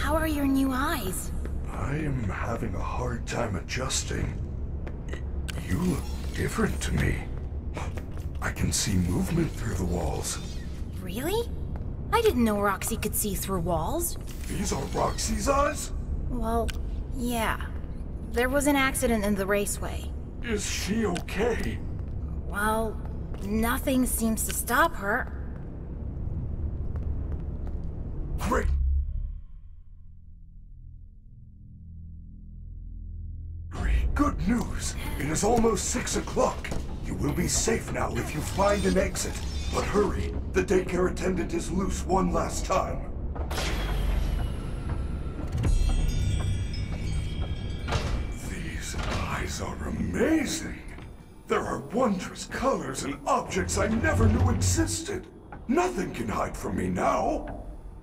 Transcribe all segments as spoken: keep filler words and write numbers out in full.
How are your new eyes? I am having a hard time adjusting. You look different to me. I can see movement through the walls. Really? I didn't know Roxy could see through walls. These are Roxy's eyes? Well, yeah. There was an accident in the raceway. Is she okay? Well, nothing seems to stop her. Great. Great. Good news. It is almost six o'clock. You will be safe now if you find an exit. But hurry. The daycare attendant is loose one last time. These eyes are amazing. There are wondrous colors and objects I never knew existed. Nothing can hide from me now.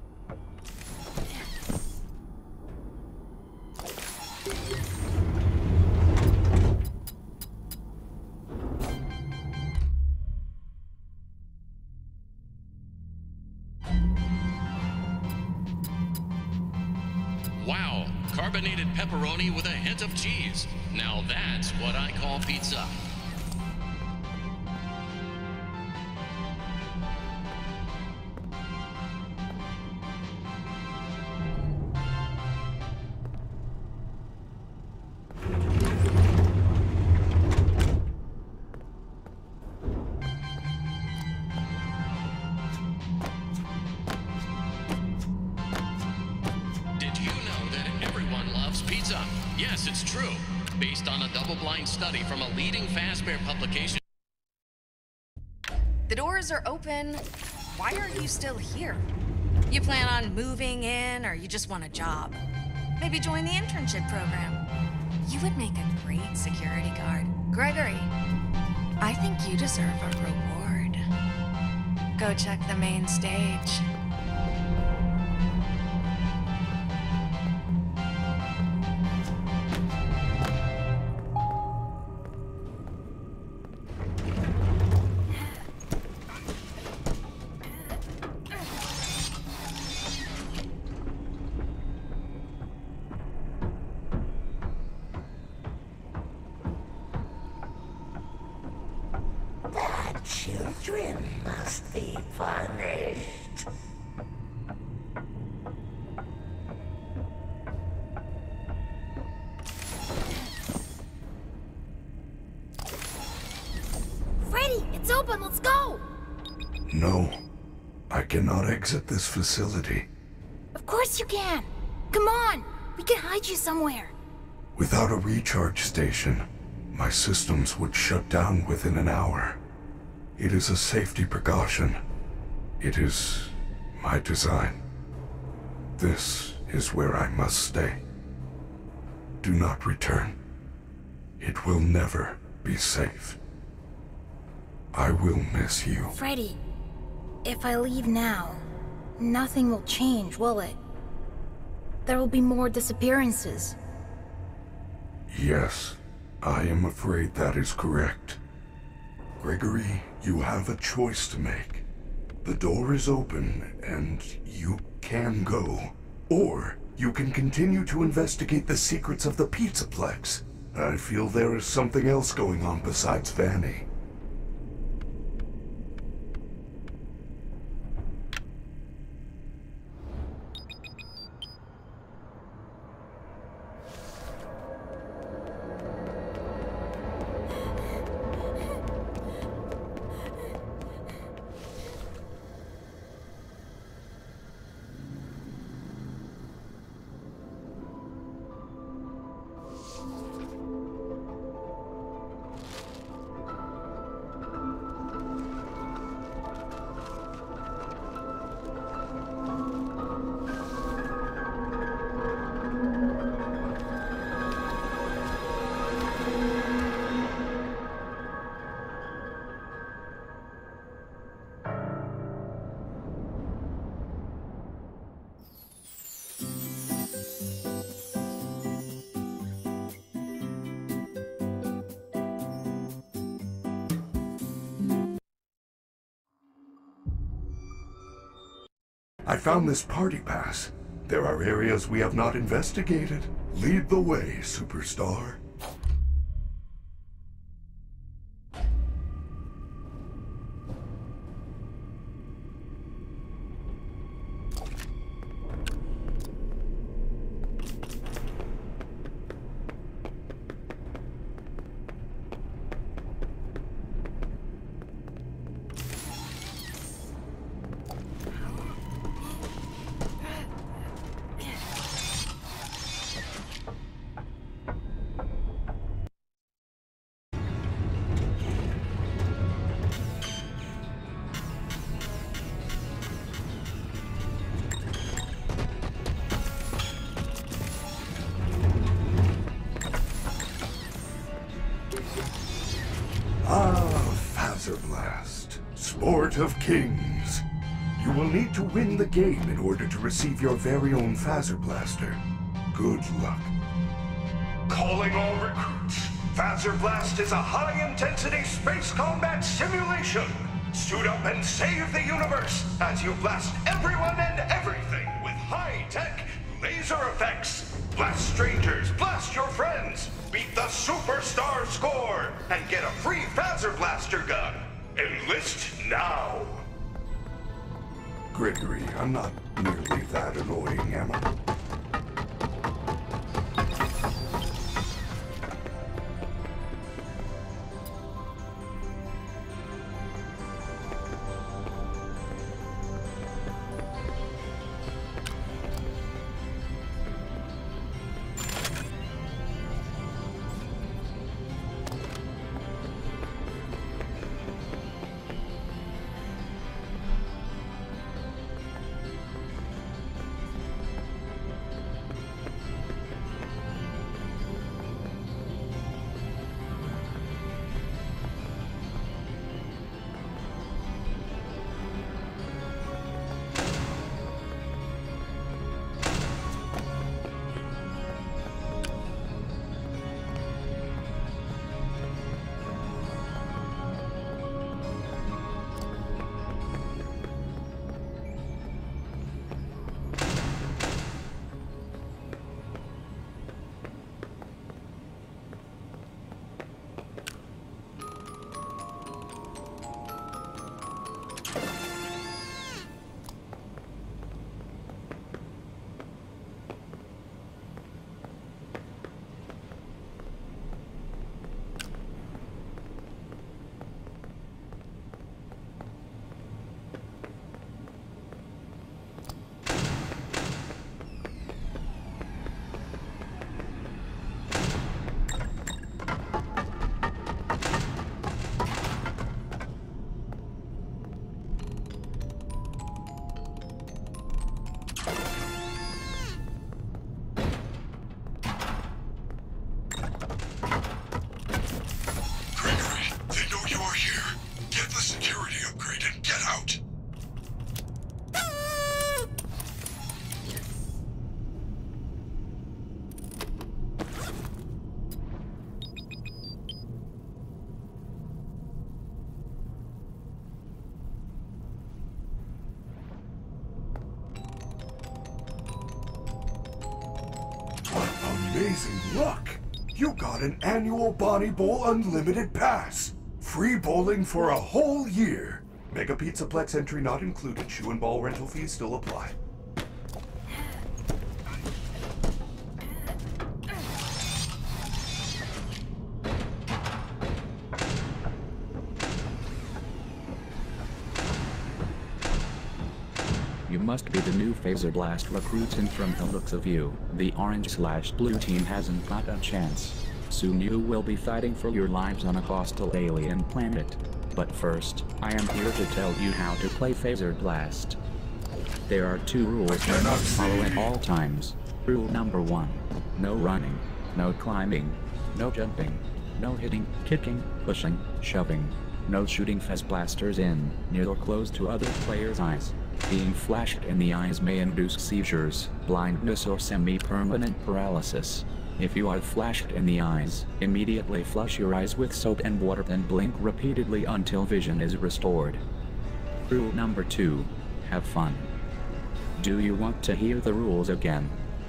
Wow, carbonated pepperoni with a hint of cheese. Now that's what I call pizza. Yes, it's true. Based on a double-blind study from a leading fast-bear publication. The doors are open. Why are you still here? You plan on moving in, or you just want a job? Maybe join the internship program. You would make a great security guard. Gregory, I think you deserve a reward. Go check the main stage. Children must be punished. Freddy, it's open, let's go! No, I cannot exit this facility. Of course you can! Come on, we can hide you somewhere. Without a recharge station, my systems would shut down within an hour. It is a safety precaution. It is my design. This is where I must stay. Do not return. It will never be safe. I will miss you. Freddy, if I leave now, nothing will change, will it? There will be more disappearances. Yes, I am afraid that is correct. Gregory, you have a choice to make. The door is open, and you can go. Or you can continue to investigate the secrets of the Pizzaplex. I feel there is something else going on besides Vanny. I found this party pass. There are areas we have not investigated. Lead the way, superstar. Blast, sport of kings. You will need to win the game in order to receive your very own Phaser Blaster. Good luck. Calling all recruits. Phaser Blast is a high-intensity space combat simulation. Suit up and save the universe as you blast everyone and everything with high-tech laser effects. Blast strangers, blast your friends, beat the superstar score, and get a free Phaser Blaster gun. Enlist now! Gregory, I'm not nearly that annoying, am I? Amazing luck! You got an annual Bonnie Bowl Unlimited Pass. Free bowling for a whole year. Mega Pizzaplex entry not included. Shoe and ball rental fees still apply. You must be the new Phaser Blast recruits, and from the looks of you, the orange slash blue team hasn't got a chance. Soon you will be fighting for your lives on a hostile alien planet. But first, I am here to tell you how to play Phaser Blast. There are two rules you must follow at all times. Rule number one, no running, no climbing, no jumping, no hitting, kicking, pushing, shoving, no shooting Phase blasters in, near or close to other players' eyes. Being flashed in the eyes may induce seizures, blindness or semi-permanent paralysis. If you are flashed in the eyes, immediately flush your eyes with soap and water and blink repeatedly until vision is restored. Rule number two, have fun. Do you want to hear the rules again?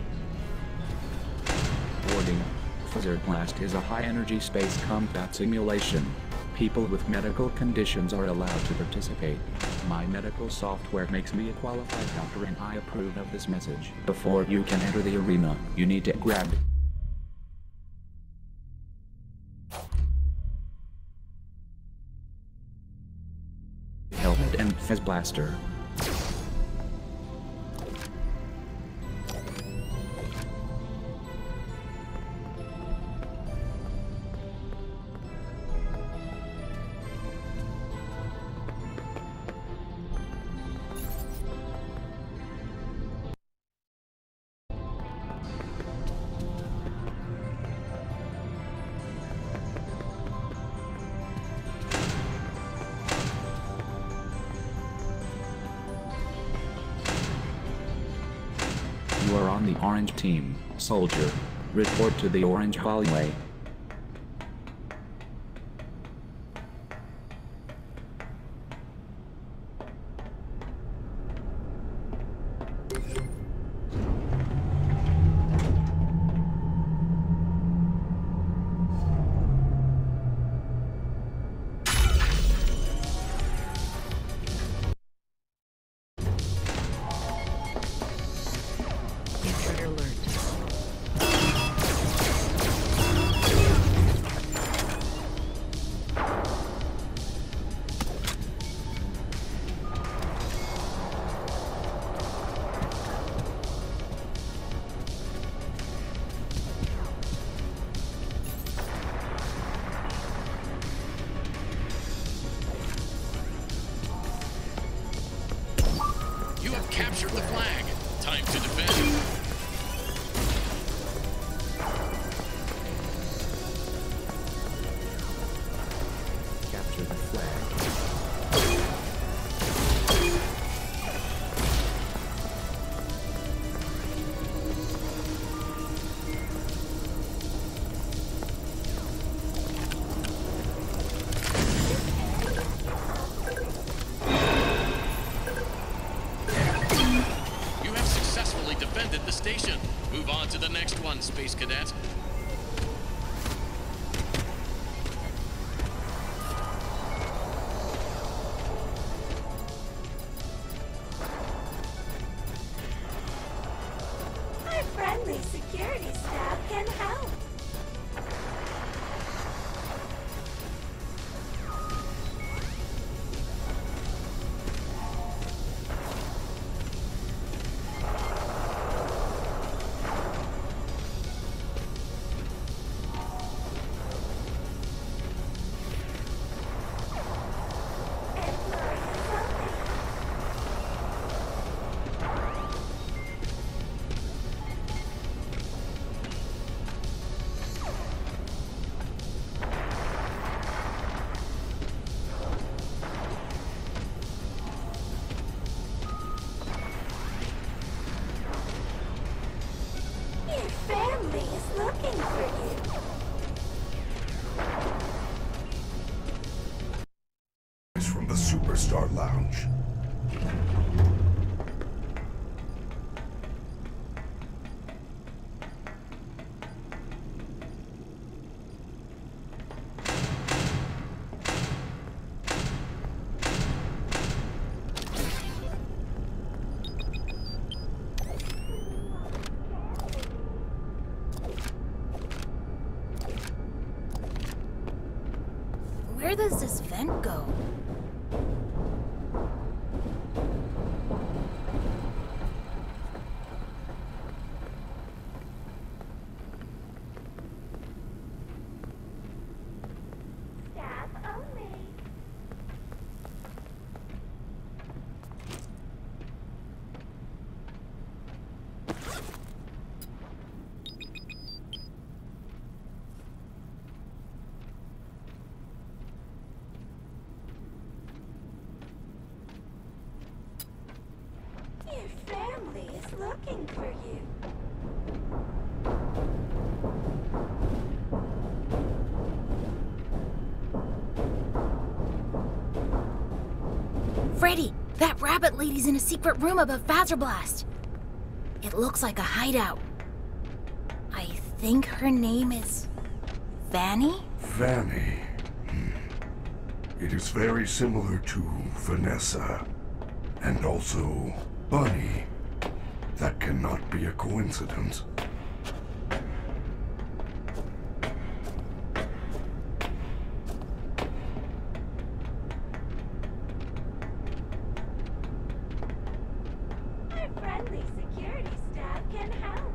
Warning. Fizzer Blast is a high-energy space combat simulation. People with medical conditions are allowed to participate. My medical software makes me a qualified doctor and I approve of this message. Before you can enter the arena, you need to grab helmet and Fizz Blaster. You are on the orange team, soldier. Report to the orange hallway. Intruder alert. You have captured the flag. Time to defend. Capture the flag. You have successfully defended the station. Move on to the next one, Space Cadet. Our friendly security staff can help. Your family is looking for you. It's from the Superstar Lounge. Where does this vent go? Staff only. Your family is looking for you. Freddy, That rabbit lady's in a secret room above Blast. It looks like a hideout. I think her name is... Vanny? Vanny. Hmm. It is very similar to Vanessa. And also Bunny. That cannot be a coincidence. Our friendly security staff can help.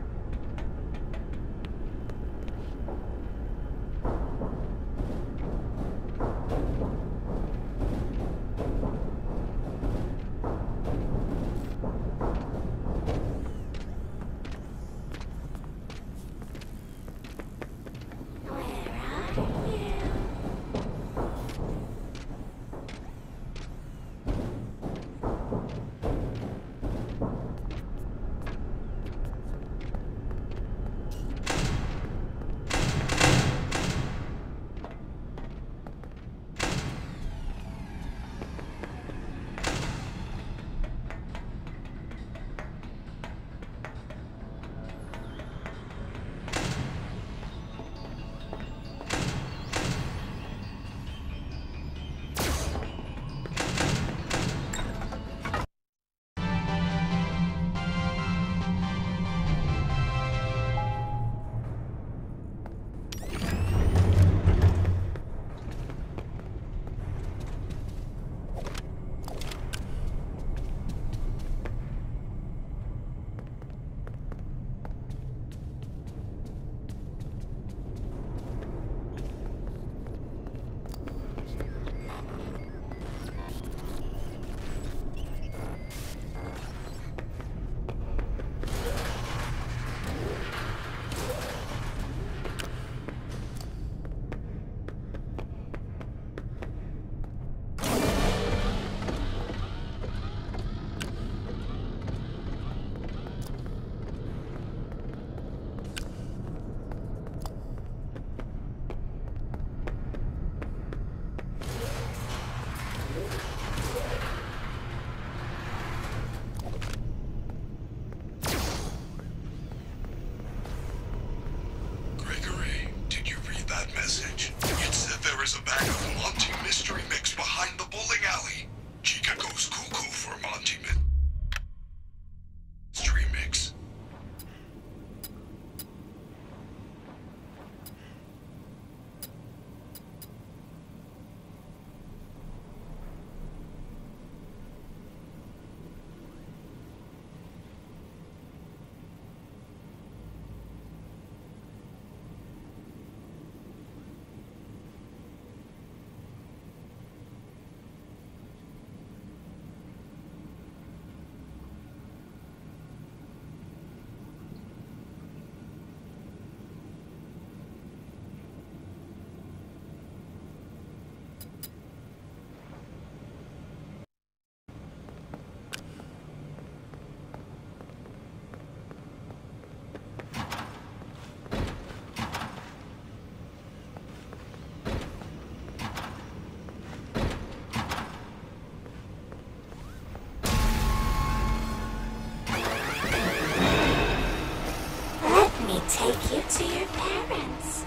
Take you to your parents.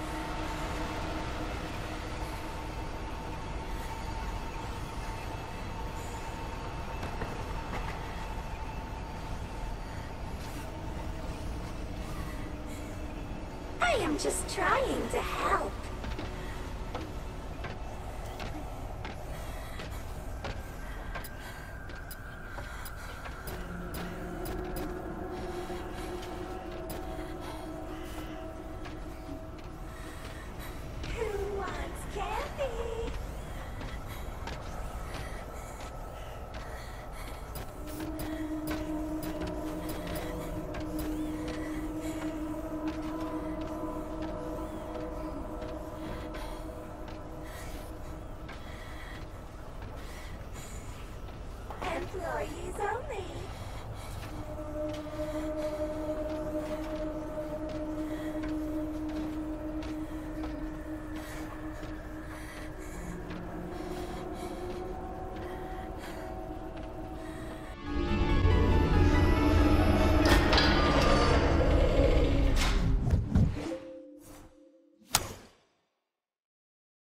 I am just trying to help.